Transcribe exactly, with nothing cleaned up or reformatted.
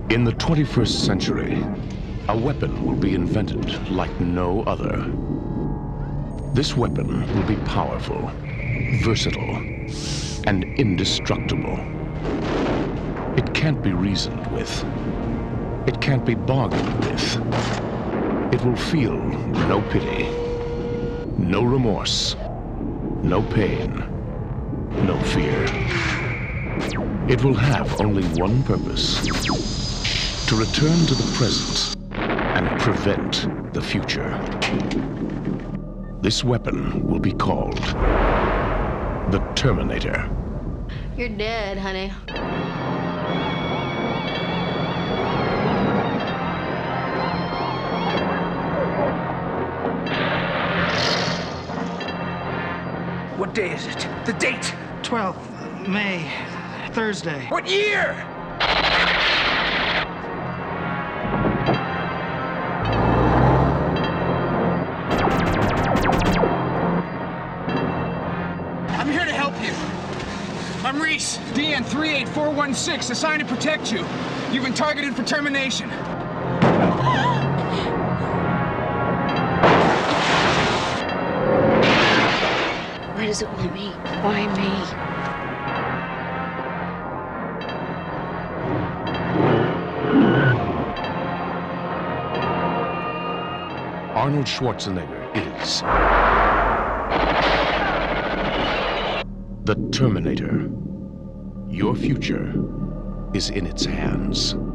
In the twenty-first century, a weapon will be invented like no other. This weapon will be powerful, versatile, and indestructible. It can't be reasoned with. It can't be bargained with. It will feel no pity, no remorse, no pain, no fear. It will have only one purpose: to return to the present and prevent the future. This weapon will be called the Terminator. You're dead, honey. What day is it? The date? twelfth May, Thursday. What year? I'm here to help you. I'm Reese, D N three eight four one six, assigned to protect you. You've been targeted for termination. Why does it want me? Why me? Arnold Schwarzenegger is the Terminator. Your future is in its hands.